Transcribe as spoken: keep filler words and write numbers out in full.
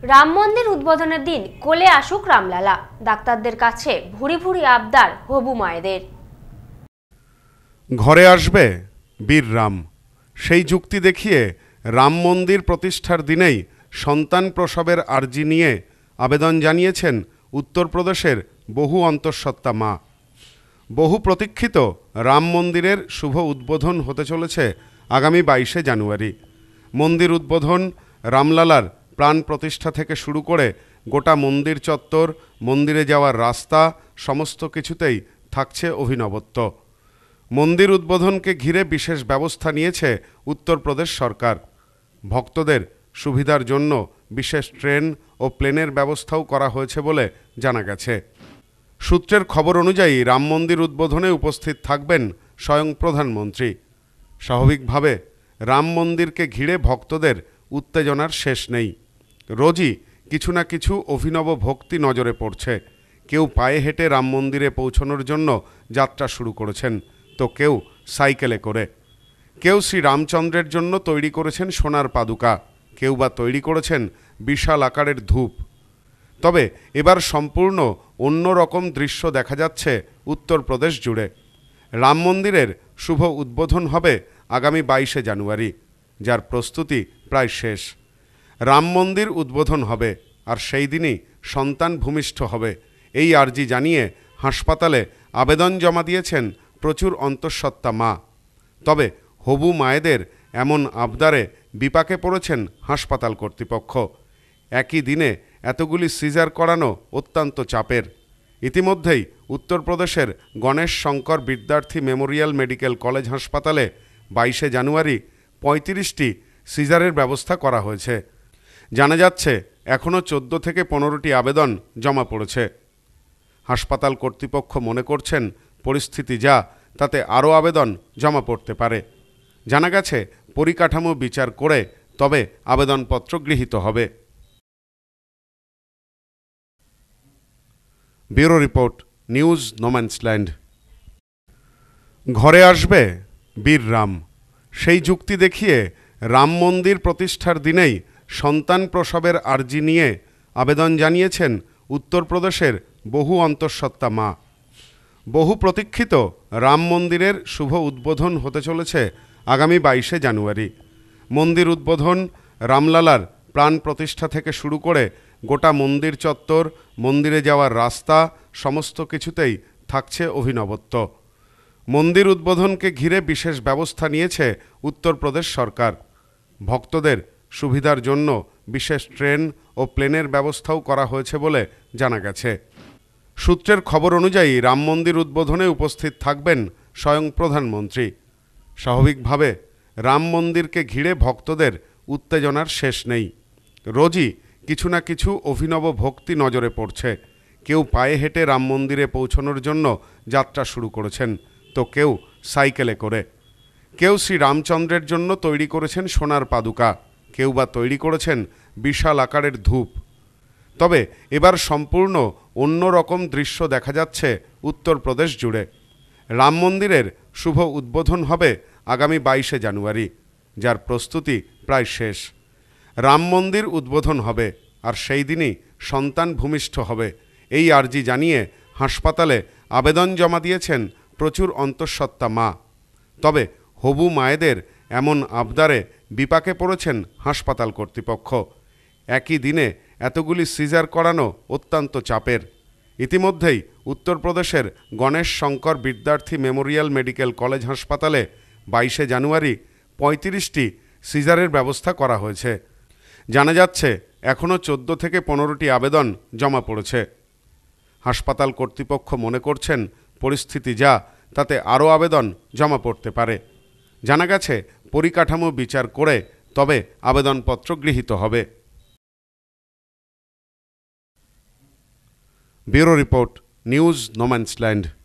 রাম মন্দির উদ্বোধনের দিন কোলে আসুক রামলালা, ডাক্তারদের কাছে ভুরি ভুরি আবদার হবু মায়েদের। ঘরে আসবে বীর রাম, সেই যুক্তি দেখিয়ে রাম মন্দির প্রতিষ্ঠার দিনেই সন্তান প্রসবের আর্জি নিয়ে আবেদন জানিয়েছেন উত্তরপ্রদেশের বহু অন্তঃসত্ত্বা মা। বহু প্রতীক্ষিত রাম মন্দিরের শুভ উদ্বোধন হতে চলেছে আগামী বাইশে জানুয়ারি। মন্দির উদ্বোধন, রামলালার প্রাণ প্রতিষ্ঠা থেকে শুরু করে গোটা মন্দির চত্বর, মন্দিরে যাওয়ার রাস্তা, সমস্ত কিছুতেই থাকছে অভিনবত্ব। মন্দির উদ্বোধনকে ঘিরে বিশেষ ব্যবস্থা নিয়েছে উত্তরপ্রদেশ সরকার। ভক্তদের সুবিধার জন্য বিশেষ ট্রেন ও প্লেনের ব্যবস্থাও করা হয়েছে বলে জানা গেছে। সূত্রের খবর অনুযায়ী রাম মন্দির উদ্বোধনে উপস্থিত থাকবেন স্বয়ং প্রধানমন্ত্রী। স্বাভাবিকভাবে রাম মন্দিরকে ঘিরে ভক্তদের উত্তেজনার শেষ নেই। রোজই কিছু না কিছু অভিনব ভক্তি নজরে পড়ছে। কেউ পায়ে হেঁটে রাম মন্দিরে পৌঁছানোর জন্য যাত্রা শুরু করেছেন, তো কেউ সাইকেলে করে। কেউ শ্রী রামচন্দ্রের জন্য তৈরি করেছেন সোনার পাদুকা, কেউ বা তৈরি করেছেন বিশাল আকারের ধূপ। তবে এবার সম্পূর্ণ অন্য রকম দৃশ্য দেখা যাচ্ছে উত্তরপ্রদেশ জুড়ে। রাম মন্দিরের শুভ উদ্বোধন হবে আগামী বাইশে জানুয়ারি, যার প্রস্তুতি প্রায় শেষ। রাম মন্দির উদ্বোধন হবে আর সেই দিনই সন্তান ভূমিষ্ঠ হবে, এই আর্জি জানিয়ে হাসপাতালে আবেদন জমা দিয়েছেন প্রচুর অন্তঃসত্ত্বা মা। তবে হবু মায়েদের এমন আবদারে বিপাকে পড়েছেন হাসপাতাল কর্তৃপক্ষ। একই দিনে এতগুলি সিজার করানো অত্যন্ত চাপের। ইতিমধ্যেই উত্তরপ্রদেশের গণেশ শঙ্কর বিদ্যার্থী মেমোরিয়াল মেডিকেল কলেজ হাসপাতালে বাইশে জানুয়ারি পঁয়ত্রিশটি সিজারের ব্যবস্থা করা হয়েছে। জানা যাচ্ছে এখনও চোদ্দ থেকে পনেরোটি আবেদন জমা পড়েছে। হাসপাতাল কর্তৃপক্ষ মনে করছেন পরিস্থিতি যা, তাতে আরও আবেদন জমা পড়তে পারে। জানা গেছে পরিকাঠামো বিচার করে তবে আবেদনপত্র গৃহীত হবে। Bureau report, news no man's land. ঘরে আসবে বীর রাম, সেই যুক্তি দেখিয়ে রাম মন্দির প্রতিষ্ঠার দিনেই সন্তান প্রসবের আর্জি নিয়ে আবেদন জানিয়েছেন উত্তরপ্রদেশের বহু অন্তঃসত্ত্বা মা। বহু প্রতীক্ষিত রাম মন্দিরের শুভ উদ্বোধন হতে চলেছে আগামী বাইশে জানুয়ারি। মন্দির উদ্বোধন, রামলালার প্রাণ প্রতিষ্ঠা থেকে শুরু করে গোটা মন্দির চত্বর, মন্দিরে যাওয়ার রাস্তা, সমস্ত কিছুতেই থাকছে অভিনবত্ব। মন্দির উদ্বোধনকে ঘিরে বিশেষ ব্যবস্থা নিয়েছে উত্তরপ্রদেশ সরকার। ভক্তদের সুবিধার জন্য বিশেষ ট্রেন ও প্লেনের ব্যবস্থাও করা হয়েছে বলে জানা গেছে। সূত্রের খবর অনুযায়ী রাম মন্দির উদ্বোধনে উপস্থিত থাকবেন স্বয়ং প্রধানমন্ত্রী। স্বাভাবিকভাবে রাম মন্দিরকে ঘিরে ভক্তদের উত্তেজনার শেষ নেই। রোজই কিছু না কিছু অভিনব ভক্তি নজরে পড়ছে। কেউ পায়ে হেঁটে রাম মন্দিরে পৌঁছানোর জন্য যাত্রা শুরু করেছেন, তো কেউ সাইকেলে করে। কেউ শ্রী রামচন্দ্রের জন্য তৈরি করেছেন সোনার পাদুকা, কেউ বা তৈরি করেছেন বিশাল আকারের ধূপ। তবে এবার সম্পূর্ণ অন্য রকম দৃশ্য দেখা যাচ্ছে উত্তরপ্রদেশ জুড়ে। রাম মন্দিরের শুভ উদ্বোধন হবে আগামী বাইশে জানুয়ারি, যার প্রস্তুতি প্রায় শেষ। রাম মন্দির উদ্বোধন হবে আর সেই দিনই সন্তান ভূমিষ্ঠ হবে, এই আর্জি জানিয়ে হাসপাতালে আবেদন জমা দিয়েছেন প্রচুর অন্তঃসত্ত্বা মা। তবে হবু মায়েদের এমন আবদারে বিপাকে পড়েছেন হাসপাতাল কর্তৃপক্ষ। একই দিনে এতগুলি সিজার করানো অত্যন্ত চাপের। ইতিমধ্যেই উত্তরপ্রদেশের গণেশ শঙ্কর বিদ্যার্থী মেমোরিয়াল মেডিকেল কলেজ হাসপাতালে বাইশে জানুয়ারি পঁয়ত্রিশটি সিজারের ব্যবস্থা করা হয়েছে। জানা যাচ্ছে এখনও চোদ্দ থেকে পনেরোটি আবেদন জমা পড়েছে। হাসপাতাল কর্তৃপক্ষ মনে করছেন পরিস্থিতি যা, তাতে আরও আবেদন জমা পড়তে পারে। জানা গেছে পরিকাঠামো বিচার করে তবে আবেদনপত্র গৃহীত হবে। Bureau report, news no man's land.